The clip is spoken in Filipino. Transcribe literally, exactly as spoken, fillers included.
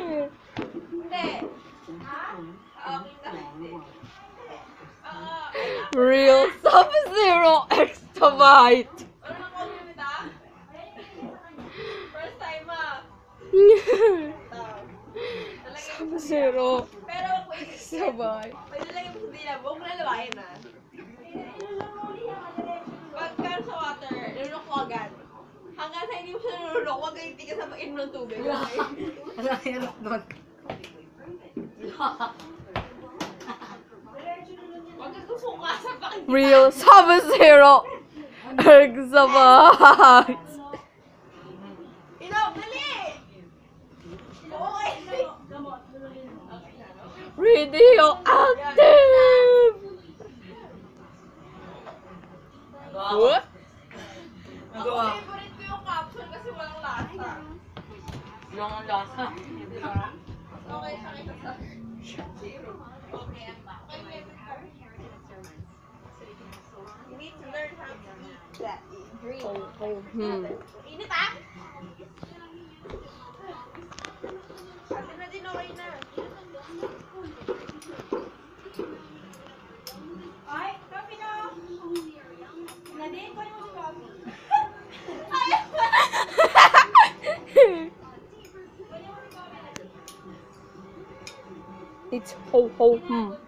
Real Sub-Zero Extravite. First time ah. Sub-Zero Pero wait, Extravite. pwede lang yung hindi na. Huwag mo na luwain ah. Pagka sa water, nilunok mo agad. Hanggang sa hindi mo siya nilunok, huwag kayong tigas sa pag-inom ng tubig. Okay? Ano ang hirap doon? Huwag kang susuka sa pag- Real Sub-Zero Extravite. Inom, dali! Okay. Radioactive. What? Ako favorite ko yung capsule kasi walang lasa. Yung ang lasa. Okay, sakit sa... Okay, I'm back. Okay, favorite ko. You need to learn how to eat that. Drink. Hmm. Init ah! Ate na din, okay na. Ay, coffee na! Nadine, kunin mo si coffee. It's ho ho hmm.